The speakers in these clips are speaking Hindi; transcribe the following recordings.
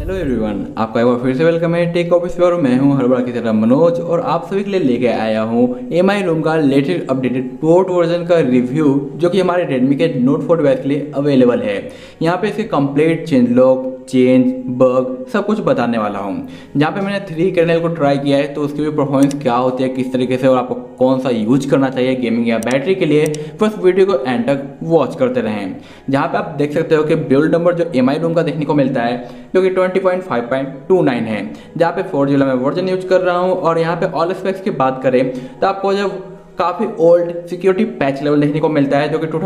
हेलो एवरीवन, आपका एक बार फिर से वेलकम है टेक ऑफिस पे। और मैं हूं हर बार की तरह मनोज, और आप सभी के लिए लेके आया हूं एमआई रूम का लेटेस्ट अपडेटेड पोर्ट वर्जन का रिव्यू, जो कि हमारे रेडमी के नोट 4 डिवाइस के लिए अवेलेबल है। यहाँ पे इसके complete change log, change, bug सब कुछ बताने वाला हूँ। जहाँ पे मैंने 3 कर्नेल को ट्राई किया है, तो उसकी भी परफॉर्मेंस क्या होती है, किस तरीके से, और आपको कौन सा यूज करना चाहिए गेमिंग या बैटरी के लिए, बस वीडियो को एंड तक वॉच करते रहें। जहाँ पे आप देख सकते हो कि बिल्ड नंबर जो एमआई रूम का देखने को मिलता है, जो कि 20.5.29 है, जहाँ पे 4 GB में वर्जन यूज कर रहा हूँ। और यहाँ पे ऑल स्पेक्स की बात करें तो आपको जब काफ़ी ओल्ड सिक्योरिटी पैच लेवल देखने को मिलता है, जो कि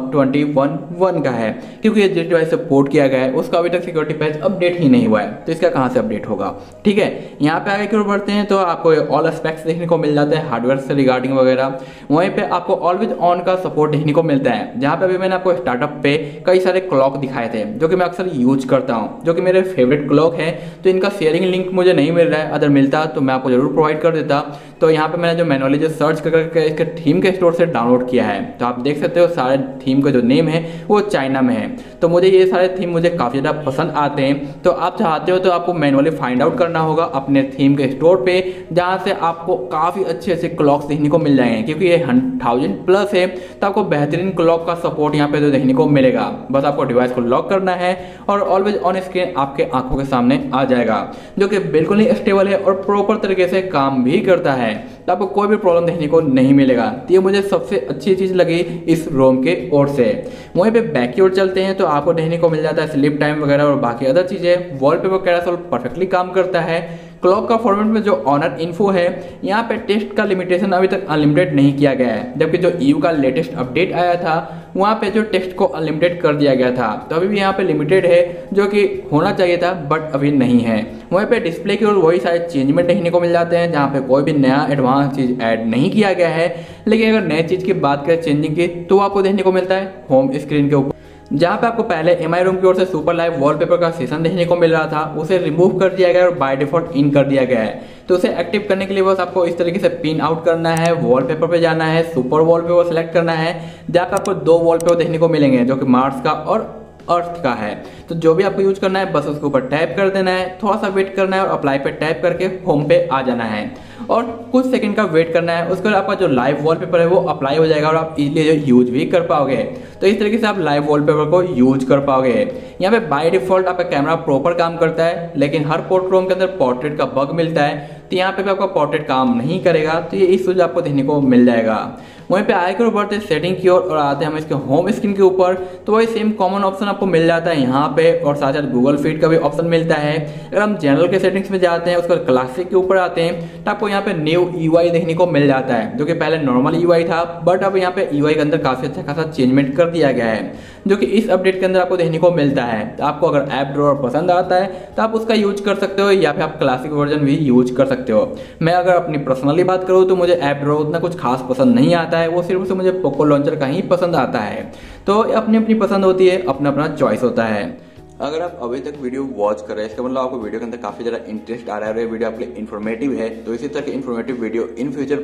2021 का है, क्योंकि जिस डिवाइस से पोर्ट किया गया है उसका अभी तक सिक्योरिटी पैच अपडेट ही नहीं हुआ है, तो इसका कहाँ से अपडेट होगा। ठीक है, यहाँ पे आगे की ओर बढ़ते हैं तो आपको ऑल स्पेक्स देखने को मिल जाता है हार्डवेयर से रिगार्डिंग वगैरह। वहीं पे आपको ऑलवेज ऑन का सपोर्ट देखने को मिलता है, जहाँ पे अभी मैंने आपको स्टार्टअप पे कई सारे क्लॉक दिखाए थे, जो कि मैं अक्सर यूज करता हूँ, जो कि मेरे फेवरेट क्लॉक है। तो इनका शेयरिंग लिंक मुझे नहीं मिल रहा है, अगर मिलता तो मैं आपको जरूर प्रोवाइड कर देता। तो यहाँ पे मैंने जो मैनुअली जो सर्च करके इसके थीम के स्टोर से डाउनलोड किया है, तो आप देख सकते हो सारे थीम का जो नेम है वो चाइना में है। तो मुझे ये सारे थीम मुझे काफ़ी ज़्यादा पसंद आते हैं। तो आप चाहते हो तो आपको मैनुअली फाइंड आउट करना होगा अपने थीम के स्टोर पे, जहाँ से आपको काफ़ी अच्छे अच्छे क्लॉक्स देखने को मिल जाएंगे, क्योंकि ये 1000+ है, तो आपको बेहतरीन क्लॉक का सपोर्ट यहाँ पे तो देखने को मिलेगा। बस आपको डिवाइस को लॉक करना है और ऑलवेज ऑन स्क्रीन आपके आंखों के सामने आ जाएगा, जो कि बिल्कुल ही स्टेबल है और प्रॉपर तरीके से काम भी करता है, तो आपको कोई भी प्रॉब्लम देखने को नहीं मिलेगा। तो ये मुझे सबसे अच्छी चीज़ लगी इस रोम के ओर से। वहीं पे बैक की ओर चलते हैं तो आपको देखने को मिल जाता है स्लिप टाइम वगैरह और बाकी अदर चीज़ें। वॉलपेपर कैरासोल परफेक्टली काम करता है। क्लॉक का फॉर्मेट में जो ऑनर इन्फो है, यहाँ पे टेस्ट का लिमिटेशन अभी तक अनलिमिटेड नहीं किया गया है, जबकि जो ईयू का लेटेस्ट अपडेट आया था वहाँ पे जो टेक्स्ट को अनलिमिटेड कर दिया गया था। तो अभी भी यहाँ पे लिमिटेड है, जो कि होना चाहिए था बट अभी नहीं है। वहीं पे डिस्प्ले की ओर वही सारे चेंजमेंट देखने को मिल जाते हैं, जहाँ पे कोई भी नया एडवांस चीज़ ऐड नहीं किया गया है। लेकिन अगर नई चीज़ की बात करें चेंजिंग की, तो आपको देखने को मिलता है होम स्क्रीन के ऊपर, जहाँ पे आपको पहले एमआई रूम की ओर से सुपर लाइव वॉलपेपर का सेशन देखने को मिल रहा था, उसे रिमूव कर दिया गया और बाय डिफॉल्ट इन कर दिया गया है। तो उसे एक्टिव करने के लिए बस आपको इस तरीके से पिन आउट करना है, वॉलपेपर पे जाना है, सुपर वॉलपेपर सेलेक्ट करना है, जहाँ पे आपको 2 वॉलपेपर देखने को मिलेंगे, जो कि मार्स का और अर्थ का है। तो जो भी आपको यूज करना है बस उसके ऊपर टैप कर देना है, थोड़ा सा वेट करना है और अप्लाई पे टैप करके होम पे आ जाना है और कुछ सेकंड का वेट करना है। उसके बाद आपका जो लाइव वॉलपेपर है वो अप्लाई हो जाएगा और आप इजीली जो यूज भी कर पाओगे। तो इस तरीके से आप लाइव वॉलपेपर को यूज कर पाओगे। यहाँ पे बाय डिफॉल्ट आपका कैमरा प्रॉपर काम करता है, लेकिन हर पोर्ट रोम के अंदर पोर्ट्रेट का बग मिलता है, तो यहाँ पे भी आपका पोर्ट्रेट काम नहीं करेगा। तो ये इश्यूज आपको देखने को मिल जाएगा। वहीं पे आगे की ओर बढ़ते सेटिंग की ओर और आते हैं हम इसके होम स्क्रीन के ऊपर, तो वही सेम कॉमन ऑप्शन आपको मिल जाता है यहाँ पे, और साथ साथ गूगल फीड का भी ऑप्शन मिलता है। अगर हम जनरल के सेटिंग्स में जाते हैं, उसके बाद क्लासिक के ऊपर आते हैं, तो आपको यहाँ पे न्यू यूआई देखने को मिल जाता है, जो कि पहले नॉर्मल यूआई था, बट अब यहाँ पे यूआई के अंदर काफी अच्छा खासा चेंजमेंट कर दिया गया है, जो कि इस अपडेट के अंदर आपको देखने को मिलता है। तो आपको अगर ऐप ड्रॉअर पसंद आता है तो आप उसका यूज कर सकते हो, या फिर आप क्लासिक वर्जन भी यूज कर सकते हो। मैं अगर अपनी पर्सनली बात करूँ तो मुझे ऐप ड्रॉअर उतना कुछ खास पसंद नहीं आता है, वो सिर्फ से मुझे पोको लॉन्चर का ही पसंद आता है। तो अपनी अपनी पसंद होती है, अपना अपना चॉइस होता है। अगर आप अभी तक वीडियो वॉच कर रहे हैं, इसका मतलब आपको वीडियो के अंदर काफी ज्यादा इंटरेस्ट आ रहा है और ये वीडियो आपके लिए इन्फॉर्मेटिव है, तो इसी तरह के इन्फॉर्मेटिव वीडियो इन फ्यूचर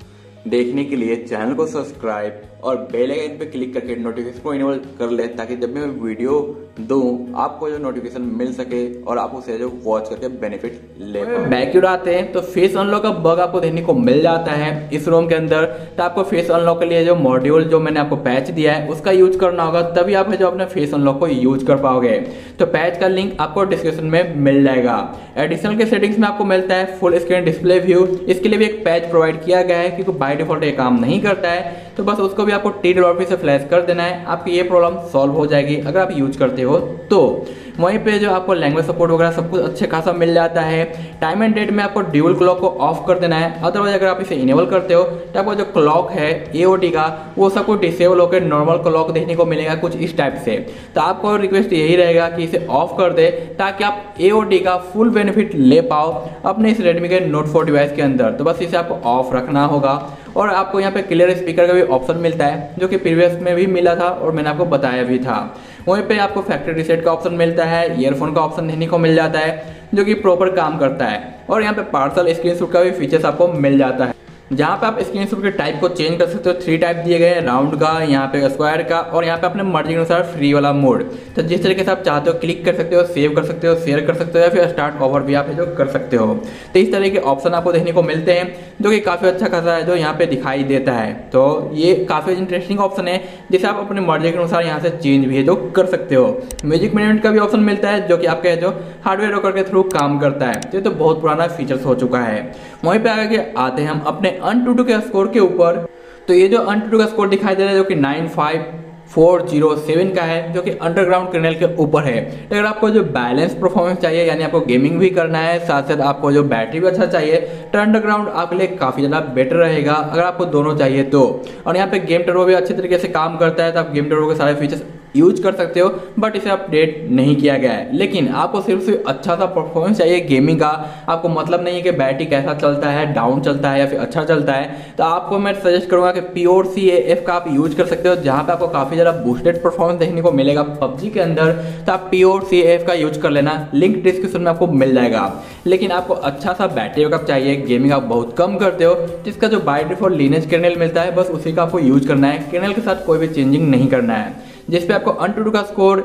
देखने के लिए चैनल को सब्सक्राइब और बेल आइकन पे क्लिक करके नोटिफिकेशन को इनेबल कर ले, ताकि जब भी मैं वीडियो दूं आपको जो नोटिफिकेशन मिल सके और आप उसे जो वॉच करके बेनिफिट ले पाओ। बैक आते हैं तो फेस अनलॉक का बग आपको देखने को मिल जाता है इस रोम के अंदर। तो आपको फेस अनलॉक के लिए जो मॉड्यूल जो मैंने आपको पैच दिया है उसका यूज करना होगा, तभी आप जो अपने फेस अनलॉक को यूज कर पाओगे। तो पैच का लिंक आपको डिस्क्रिप्शन में मिल जाएगा। एडिशनल के सेटिंग्स में आपको मिलता है फुल स्क्रीन डिस्प्ले व्यू, इसके लिए भी एक पैच प्रोवाइड किया गया है, क्योंकि बाय डिफॉल्ट ये काम नहीं करता है। तो बस उसको भी आपको टी से फ्लैश कर देना है, आपकी ये प्रॉब्लम सॉल्व हो जाएगी अगर आप यूज करते हो तो। वहीं पे जो आपको लैंग्वेज सपोर्ट वगैरह सब कुछ अच्छे खासा मिल जाता है। टाइम एंड डेट में आपको ड्यूल क्लॉक को ऑफ कर देना है, अदरवाइज अगर आप इसे इनेबल करते हो तो आपको जो क्लॉक है एओटी का वो सब कुछ डिसेबल होकर नॉर्मल क्लॉक देखने को मिलेगा कुछ इस टाइप से। तो आपको रिक्वेस्ट यही रहेगा कि इसे ऑफ कर दे, ताकि आप एओटी का फुल बेनिफिट ले पाओ अपने इस रेडमी के नोट 4 डिवाइस के अंदर। तो बस इसे आपको ऑफ रखना होगा। और आपको यहाँ पे क्लियर स्पीकर का भी ऑप्शन मिलता है, जो कि प्रीवियस में भी मिला था और मैंने आपको बताया भी था। वहीं पे आपको फैक्ट्री रीसेट का ऑप्शन मिलता है, ईयरफोन का ऑप्शन देखने को मिल जाता है, जो कि प्रॉपर काम करता है। और यहाँ पे पार्सल स्क्रीनशॉट का भी फीचर्स आपको मिल जाता है। जहाँ पे आप स्क्रीनशॉट के टाइप को चेंज कर सकते हो। 3 टाइप दिए गए हैं, राउंड का, यहाँ पे स्क्वायर का और यहाँ पे अपने मर्जी के अनुसार फ्री वाला मोड। तो जिस तरीके से आप चाहते हो क्लिक कर सकते हो, सेव कर सकते हो, शेयर कर सकते हो या फिर स्टार्ट ओवर भी आप जो कर सकते हो। तो इस तरह के ऑप्शन आपको देखने को मिलते हैं जो कि काफ़ी अच्छा खासा है जो यहाँ पे दिखाई देता है। तो ये काफ़ी इंटरेस्टिंग ऑप्शन है जिसे आप अपने मर्जी के अनुसार यहाँ से चेंज भी है जो कर सकते हो। म्यूजिक मैनेजमेंट का भी ऑप्शन मिलता है जो कि आपके जो हार्डवेयर रोकर के थ्रू काम करता है। तो ये तो बहुत पुराना फीचर्स हो चुका है। वहीं पे आगे आते हैं हम अपने AnTuTu के स्कोर के ऊपर। तो ये जो AnTuTu का स्कोर दिखाई दे रहा है जो कि 95407 का है जो कि अंडरग्राउंड कर्नेल के ऊपर है। तो अगर आपको जो बैलेंस परफॉर्मेंस चाहिए यानी आपको गेमिंग भी करना है साथ साथ आपको जो बैटरी भी अच्छा चाहिए तो अंडरग्राउंड आपके लिए काफ़ी ज़्यादा बेटर रहेगा अगर आपको दोनों चाहिए तो। और यहाँ पे गेम टर्बो भी अच्छे तरीके से काम करता है तो आप गेम टर्बो के सारे फीचर्स यूज कर सकते हो, बट इसे अपडेट नहीं किया गया है। लेकिन आपको सिर्फ अच्छा सा परफॉर्मेंस चाहिए गेमिंग का, आपको मतलब नहीं है कि बैटरी कैसा चलता है, डाउन चलता है या फिर अच्छा चलता है, तो आपको मैं सजेस्ट करूंगा कि PureCAF का आप यूज कर सकते हो जहां पे आपको काफ़ी ज़्यादा बूस्टेड परफॉर्मेंस देखने को मिलेगा PUBG के अंदर। तो आप PureCAF का यूज कर लेना, लिंक डिस्क्रिप्शन में आपको मिल जाएगा। लेकिन आपको अच्छा सा बैटरी बैकअप चाहिए, गेमिंग आप बहुत कम करते हो, जिसका जो बाय डिफॉल्ट लिनेज कर्नेल मिलता है बस उसी का आपको यूज करना है, कर्नेल के साथ कोई भी चेंजिंग नहीं करना है, जिस पे आपको AnTuTu का स्कोर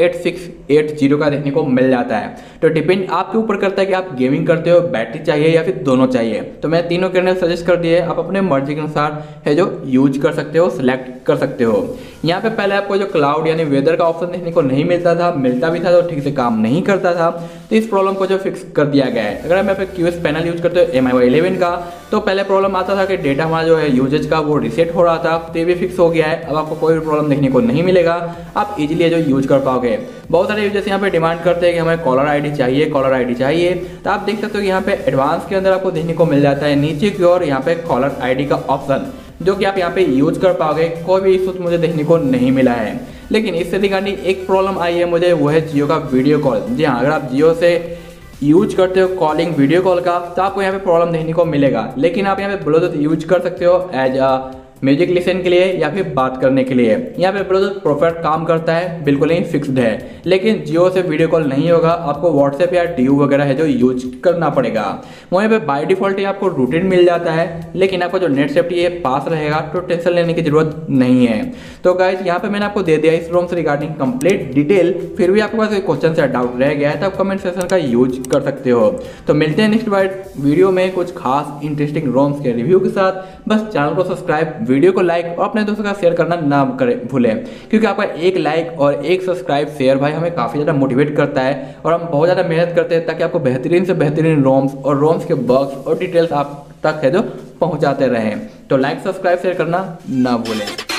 88680 का देखने को मिल जाता है। तो डिपेंड आपके ऊपर करता है कि आप गेमिंग करते हो, बैटरी चाहिए या फिर दोनों चाहिए। तो मैं तीनों कर्नेल सजेस्ट कर दिए, आप अपने मर्जी के अनुसार है जो यूज कर सकते हो, सिलेक्ट कर सकते हो। यहाँ पे पहले आपको जो क्लाउड यानी वेदर का ऑप्शन देखने को नहीं मिलता था, मिलता भी था तो ठीक से काम नहीं करता था, तो इस प्रॉब्लम को जो फिक्स कर दिया गया है। अगर हम यहाँ पे QS पैनल यूज करते हो MIUI 11 का तो पहले प्रॉब्लम आता था कि डेटा हमारा जो है यूजेज का वो रिसेट हो रहा था, तो ये भी फिक्स हो गया है। अब आपको कोई भी प्रॉब्लम देखने को नहीं मिलेगा, आप इजीली जो यूज कर पाओगे। बहुत सारे यूजर्स यहाँ पे डिमांड करते हैं कि हमें कॉलर आईडी चाहिए, कॉलर आईडी चाहिए, तो आप देख सकते हो कि यहाँ पे एडवांस के अंदर आपको देखने को मिल जाता है नीचे की ओर यहाँ पे कॉलर आईडी का ऑप्शन जो कि आप यहाँ पे यूज कर पाओगे। कोई भी इशू मुझे देखने को नहीं मिला है। लेकिन इससे रिगार्डिंग एक प्रॉब्लम आई है मुझे, वो है जियो का वीडियो कॉल। जी हाँ, अगर आप जियो से यूज करते हो कॉलिंग वीडियो कॉल का तो आपको यहाँ पे प्रॉब्लम देखने को मिलेगा। लेकिन आप यहाँ पे ब्लूटूथ यूज कर सकते हो एज अ म्यूजिक लिसन के लिए या फिर बात करने के लिए। यहाँ पे ब्लूटूथ परफेक्ट काम करता है, बिल्कुल ही फिक्स्ड है। लेकिन जियो से वीडियो कॉल नहीं होगा, आपको व्हाट्सएप या DU वगैरह है जो यूज करना पड़ेगा। वहीं पे बाय डिफॉल्ट ही आपको रूटीन मिल जाता है, लेकिन आपको जो नेट सेफ्टी है पास रहेगा तो टेंशन लेने की जरूरत नहीं है। तो गाइज यहाँ पे मैंने आपको दे दिया इस रोम से रिगार्डिंग कंप्लीट डिटेल। फिर भी आपके पास कोई क्वेश्चन या डाउट रह गया है तो आप कमेंट सेक्शन का यूज कर सकते हो। तो मिलते हैं नेक्स्ट वीडियो में कुछ खास इंटरेस्टिंग रोम्स के रिव्यू के साथ। बस चैनल को सब्सक्राइब, वीडियो को लाइक और अपने दोस्तों का शेयर करना ना भूलें, क्योंकि आपका एक लाइक और एक सब्सक्राइब शेयर भाई हमें काफ़ी ज़्यादा मोटिवेट करता है और हम बहुत ज़्यादा मेहनत करते हैं ताकि आपको बेहतरीन से बेहतरीन रोम्स और रोम्स के बग्स और डिटेल्स आप तक है जो पहुंचाते रहें। तो लाइक, सब्सक्राइब, शेयर करना ना भूलें।